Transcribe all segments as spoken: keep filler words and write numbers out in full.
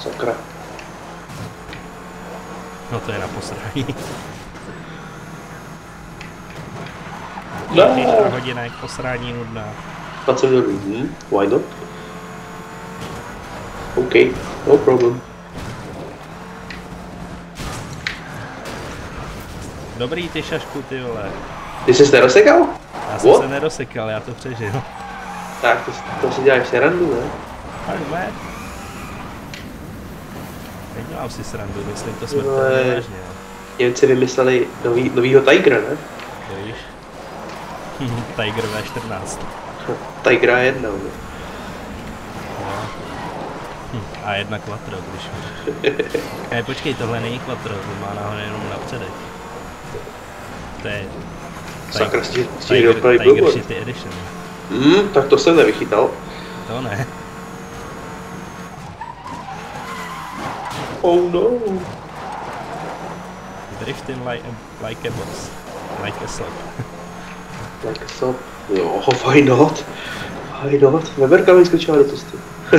Sakra. No to je na posraní. No. Jedna hodina je k posrání nudná. dvacet minut. Hmm, why not? OK, no problem. Dobrý ty šašku, ty vole. Ty jsi nerosekal? Já jsem What? se nerosekal, já to přežil. Tak, to, to si děláš srandu, ne? Tak ne. Nedělám si srandu, myslím to No, smrtelně vážně. Němci vymysleli nový, novýho Tigera, ne? To víš? Tiger V čtrnáct. Tigera jedna, ne? No. Hm, a jedna quattro, když víš. Ne, počkej, tohle není quattro, to má náhodou jenom na předek. To je... Sakra, Tiger, stíhl dopravy Tiger billboard. Shitty Edition. Hmm, tak to jsem nevychytal. To ne. Oh no. Drifting like a, like a boss. Like a slop. Like a sop. Jo, why not? Why not? Weberka mi skočila do tostu.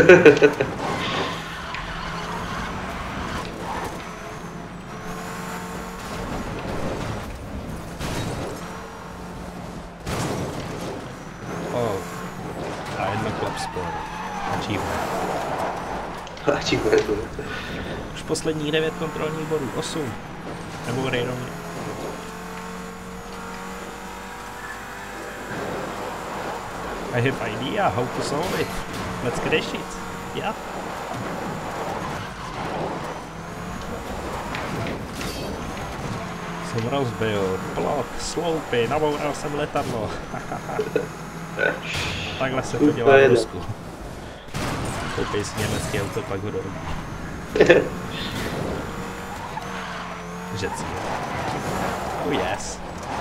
Oh. A jedno club sport. Achievement. Achievement. Už posledních devět kontrolních bodů. osm. Nebo rejdomě. I have idea how to solve it. Let's crash it. Yeah. Jsem rozbil plot, sloupy, naboural jsem letadlo. Takhle se to dělá v Rusku. Koupej si německý auto, pak ho dorobí. Řecky. Oh yes.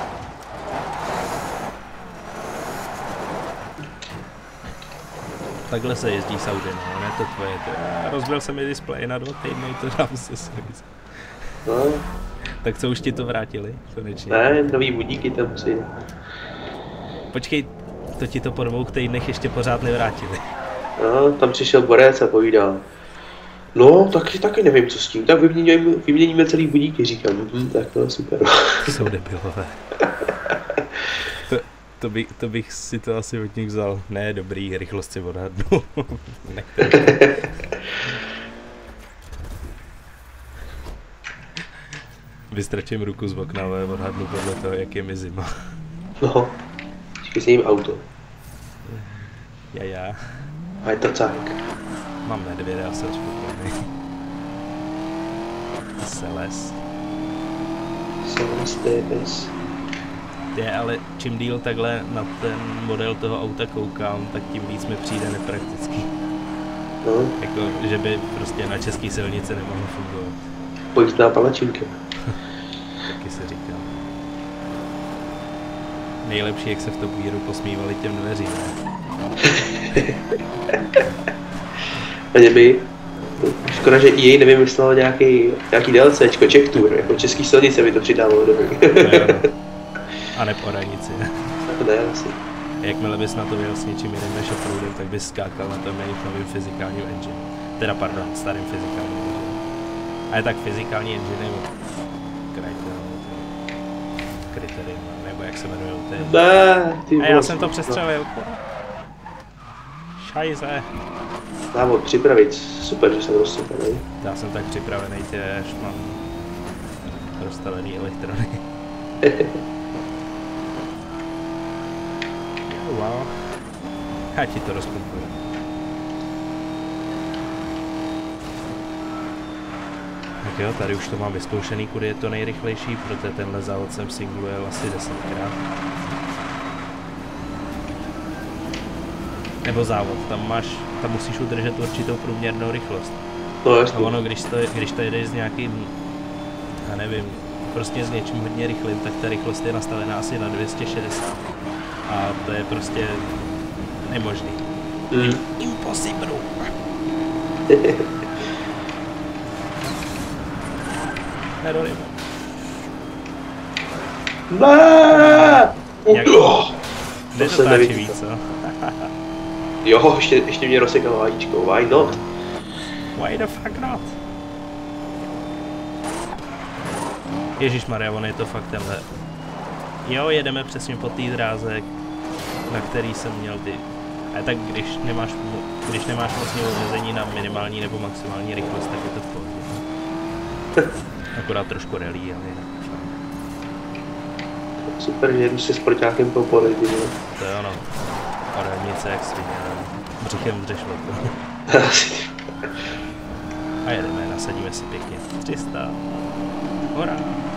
Takhle se jezdí s Audi, no, ne to tvoje. To, já rozbil jsem mi displej na dva týdny, to dám se service. No. Tak co, už ti to vrátili? Konečně. Ne, nový budíky tam musí. Počkej, to ti to po dvou týdnech ještě pořád nevrátili. No, tam přišel borec a povídal. No, taky, taky nevím, co s tím. Tak vyměníme, vyměníme celý budíky, říkám. Hm, tak to je super. Jsou debilové. To, to, by, to bych si to asi od nich vzal. Ne, dobrý, rychlost si odhadnu. Vystrčím ruku z okna, ale odhadnu podle toho, jak je mi zima. No, počkej si jim auto. Já, já. A je to cák. Mám medvěda, já jsem spokojený. Seles. Seles D S. Je, ale čím díl takhle na ten model toho auta koukám, tak tím víc mi přijde nepraktický. No. Jako, že by prostě na české silnici nemohlo fungovat. Pojízdná palačinka. Taky se říká. Nejlepší, jak se v Top Gearu posmívali těm dveřím. A by škoda, že E A nevymyslel nějaký, nějaký DLCčko, Czech Tour, jako český silnice by to přidávalo do A ne po hranici. Ne, asi. Jakmile bys na to vyjel s něčím jiným než offroadem, tak bys skákal na tom jejich novým fyzikálním engine. Teda pardon, starým fyzikálním engine. A je tak fyzikální engine nebo Criterion, nebo jak se jmenujou ty. Ne, ty A já jsem to přestřelil. Šajze. Návod připravit, super, že jsem rozsypaný. Já jsem tak připravený, ty až mám rozstavený elektrony. Wow. Já ti to rozpumpuju. Tak jo, tady už to mám vyzkoušený, kudy je to nejrychlejší, protože tenhle závod jsem singluel asi desetkrát. Nebo závod, tam máš, tam musíš udržet určitou průměrnou rychlost. No jasně. A ono, když to, když to jedeš s nějakým, já nevím, prostě s něčím hodně rychlým, tak ta rychlost je nastavená asi na dvě stě šedesát. A to je prostě nemožný. Mm. Impossible. Nedolím. Ne! Jak... Nedotáčí víc, co? Jo, ještě, ještě mě rozsekalo vajíčko, why not? Why the fuck not? Ježišmarja, on je to fakt tenhle. Jo, jedeme přesně po té dráze, na který jsem měl ty. A tak když nemáš, když nemáš vlastně omezení na minimální nebo maximální rychlost, tak je to v pohodě. Akorát trošku rally, ale jinak. Super, že jedu se sportákem po poli, jo. To je ono. Orelnice jak svině, břichem dřešlo. A jedeme, nasadíme si pěkně. tři sta. Hurá.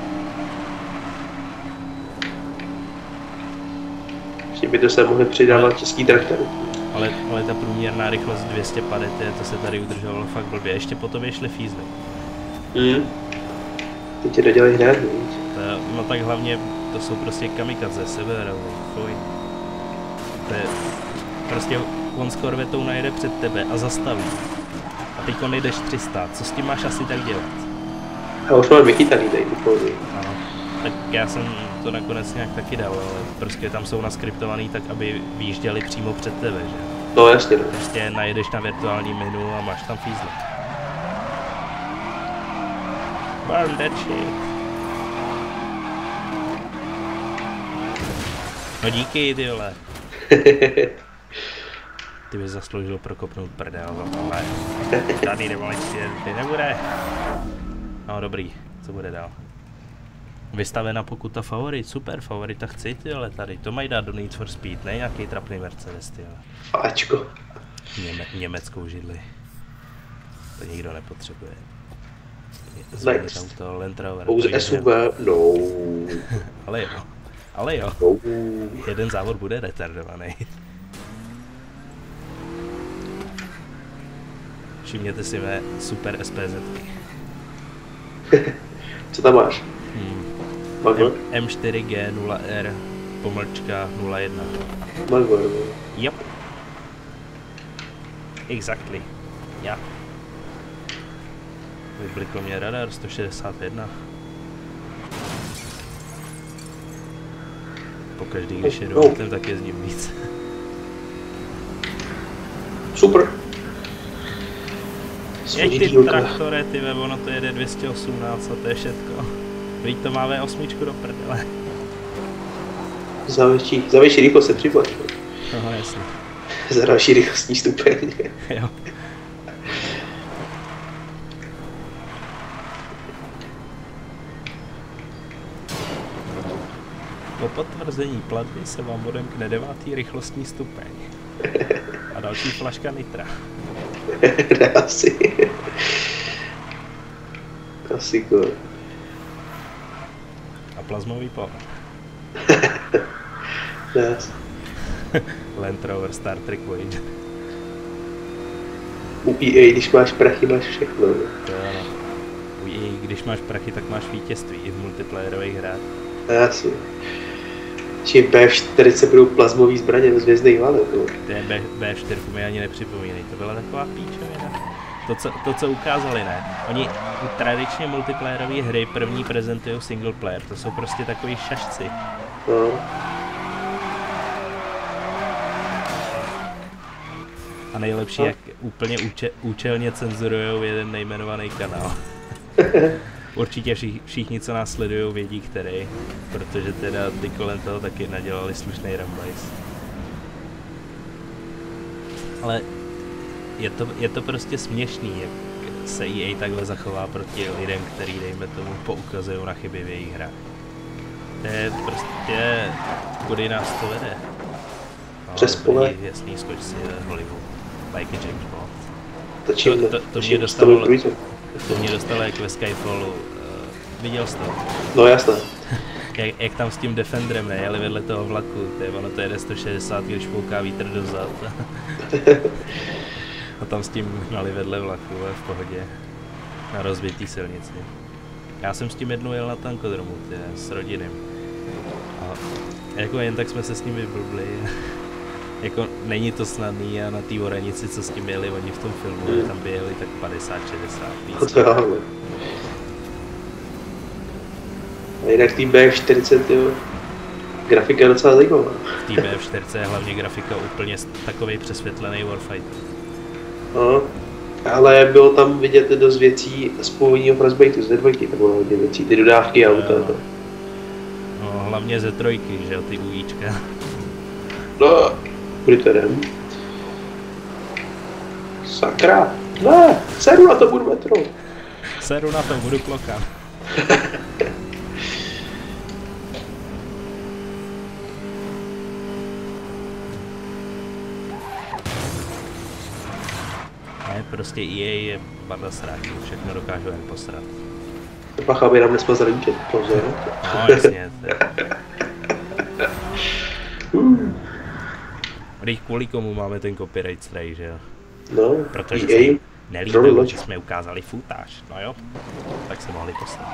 Ještě by to se mohli přidávat český traktor. Ale, ale ta průměrná rychlost dvě stě padesát, to se tady udržovalo fakt blbě. Ještě potom je šli fízly. Mm. Teď tě dodělají hned, víš. No tak hlavně to jsou prostě kamikaze, seberazí, fuj. To je prostě on s korvetou najede před tebe a zastaví. A teď on jdeš tři sta, co s tím máš asi tak dělat? A už mám vychytaný tady ty pózy. Ano, tak já jsem to nakonec nějak taky dal, ale prostě tam jsou naskriptovaný tak, aby výjížděli přímo před tebe, že? No jasně, no. Prostě najedeš na virtuální menu a máš tam fízle. Burn that shit. No díky, ty vole. Ty bys zasloužil prokopnout prdel, ale tady demoličky nebude. No dobrý, co bude dál? Vystavená pokuta favorit, super, favorita chci, ty ale tady, to mají dát do Need for Speed, ne nějaký trapný Mercedes, ty ale. Fáčko. Něme, německou židli. To nikdo nepotřebuje. Next. Auto, Land Rover. Pouze S U V, no. Ale jo, ale jo. No. Jeden závod bude retardovaný. Všimněte si mé super SPZky. Co tam máš? Hmm. Magor? M čtyři G nula R pomlčka nula jedna. Magor, no. Yep. Exactly. Ja. Vyblikl mě radar sto šedesát jedna. Pokaždý, když jedu no. autem, tak jezdím víc. Super. Jeď ty traktore, ty ve, ono to jede dvě stě osmnáct a to je všetko. Vždyť to má V osm do prdele. Za větší, za větší rychlost se připlač. Aha, jasně. Za další rychlostní stupeň. Jo. Po potvrzení platby se vám odemkne devátý rychlostní stupeň. A další flaška nitra. Ne, asi. Asi kor. A plazmový pohon. Ne. Land Rover Star Trek Voyager. U E A, když máš prachy, máš všechno. To je ano. U E A, když máš prachy, tak máš vítězství i v multiplayerových hrách. Asi. Čím B čtyřicet budou plazmový zbraně do zvězdných válek. Té B čtyři mi ani nepřipomínej, to byla taková píčovina. To co, to, co ukázali, ne? Oni tradičně multiplayerové hry první prezentují single player, to jsou prostě takový šašci. No. A nejlepší, no. Jak úplně úče, účelně cenzurujou jeden nejmenovaný kanál. Určitě vši, všichni, co nás sledují, vědí, který, protože teda ty kolem toho taky nadělali slušný ramblajs. Ale je to, je to prostě směšný, jak se E A takhle zachová proti lidem, který, dejme tomu, poukazují na chyby v jejich hrách. To je prostě, kudy nás to vede. No, přes pole. Jasný, skoč si Hollywood, like a James Bond. To, čím, to, to, to mě dostalo, to mě dostalo jak ve Skyfallu. Uh, viděl jsi to? No jasné. jak, jak tam s tím Defenderem nejeli vedle toho vlaku, to je, ono to jede sto šedesát, když fouká vítr dozad. A tam s tím hnali vedle vlaku, ale v pohodě. Na rozbitý silnici. Já jsem s tím jednou jel na tankodromu, tě, s rodinem. A jako jen tak jsme se s nimi vyblbli. Jako není to snadný a na té oranici, co s tím jeli oni v tom filmu, mm. tam by jeli tak padesát šedesát víc. To je a jinak tým B čtyřicet, jo, grafika je docela zajímavá. V tým B čtyřicet je hlavně grafika úplně takovej přesvětlený warfighter. No, Ale bylo tam vidět dost věcí z původního Frostbateu, z dvojky, to bylo hodně věcí, ty dodávky a auta. Jo. No, hlavně ze trojky, že jo, ty ujíčka. No, kudy to jdem? Sakra, ne, seru na to budu metro. Seru na to, budu klokat. Ne, prostě E A je barda sráčů, všechno dokážu jen posrat. Pacha, aby nám nesmazali účet, pozor. No jasně, Když kvůli komu máme ten copyright strike, že jo? No, protože E A, se nelíbilo, že jsme ukázali footáž, no jo, tak se mohli poslat.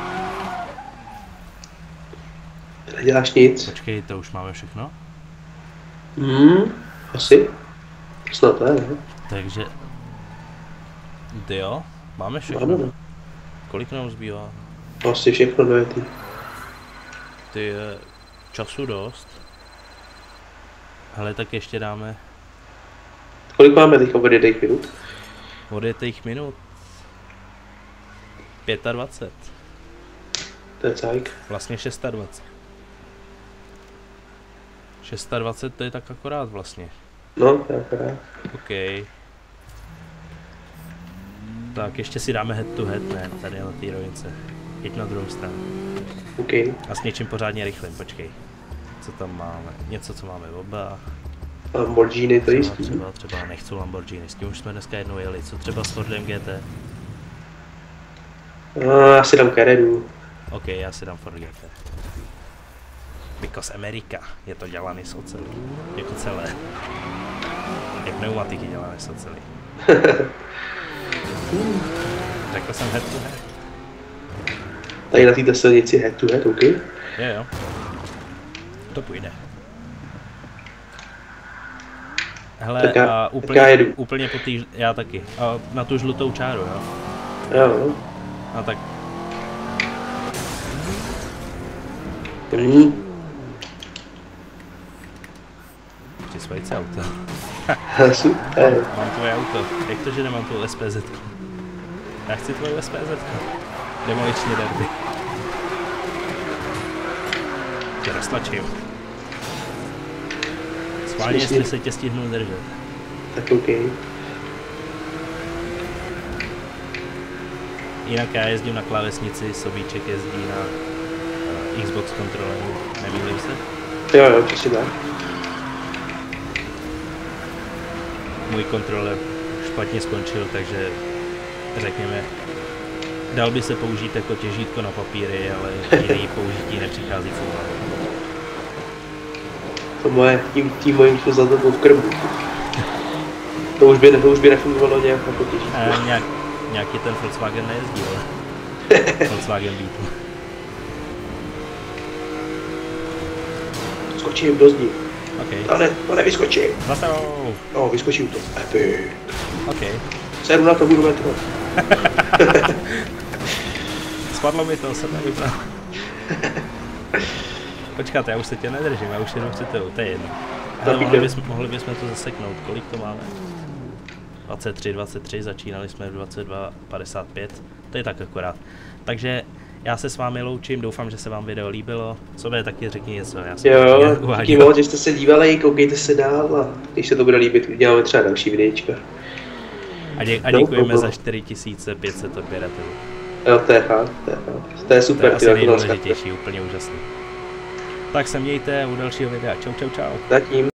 Neděláš nic. Počkej, to už máme všechno? Hmm, asi. Snad ne, ne? Takže... Ty jo, máme všechno. Máme. Kolik nám zbývá? Asi všechno dojetý. Ty je času dost. Hele, tak ještě dáme Kolik máme teďka odjetých minut? odjetých minut. dvacet pět. To je cajk. Vlastně dvacet šest. dvacet šest to je tak akorát vlastně. No, to je akorát. OK. Tak ještě si dáme head to head, ne, tady na té rovince. Jeď na druhou stranu. OK. A s něčím pořádně rychlým, počkej. Co tam máme? Něco, co máme oba. Lamborghini, to Třeba, jistý. třeba, třeba nechci Lamborghini, s tím už jsme dneska jednou jeli. Co třeba s Fordem G T? A, já si dám Carrera. OK, já si dám Ford G T. Because America je to dělaný z oceli. Jako celé. Jak pneumatiky dělané z oceli. Řekl jsem head to head. Tady na této silnici head to head, OK? Jo jo. To půjde. Hele, Tak já, a tak úplně, já jedu. úplně po té, já taky. A na tu žlutou čáru, jo? Jo, A tak mm. přisvojit si auto. Super. Mám tvoje auto. Jak to, že nemám tu S P Z? Já chci tvoje S P Z. Demoliční derby. Tě roztlačím. Schválně, jestli se tě stihnu držet. Tak OK. Jinak já jezdím na klávesnici, Sobíček jezdí na uh, Xbox kontroleru. Nemýlím se? Jo, jo, přesně tak. Můj kontroler špatně skončil, takže řekněme, dal by se použít jako těžítko na papíry, ale jiný použití nepřichází v úvahu. To moje, tím, tím mojím šlo za to v krbu. To už by, to už by nefungovalo nějak jako těžítko. A nějak, nějaký ten Volkswagen nejezdí, ale Volkswagen Beetle. Skočím do zdi. OK. To, ne, to nevyskočím. Zase. No, vyskočím to. Epic. OK. Sedu na to, budu metro. Spadlo mi to, jsem nevybral. Počkat, já už se tě nedržím, já už jenom chci to, to je jedno. Ale mohli, bys, mohli bychom to zaseknout, kolik to máme? dvacet tři, dvacet tři, začínali jsme v dvacet dva padesát pět, to je tak akorát. Takže já se s vámi loučím, doufám, že se vám video líbilo. Sobě taky řekni něco, já jsem Jo, díky moc, že jste se dívali, koukejte se dál a když se to bude líbit, uděláme třeba další videjčka. A, dě, a děkujeme no, za čtyři tisíce pět set odběratelů. Jo, to je fakt, to je fakt. To je super. To je asi nejdůležitější, úplně úžasný. Tak se mějte u dalšího videa. Čau, čau, čau. Zatím.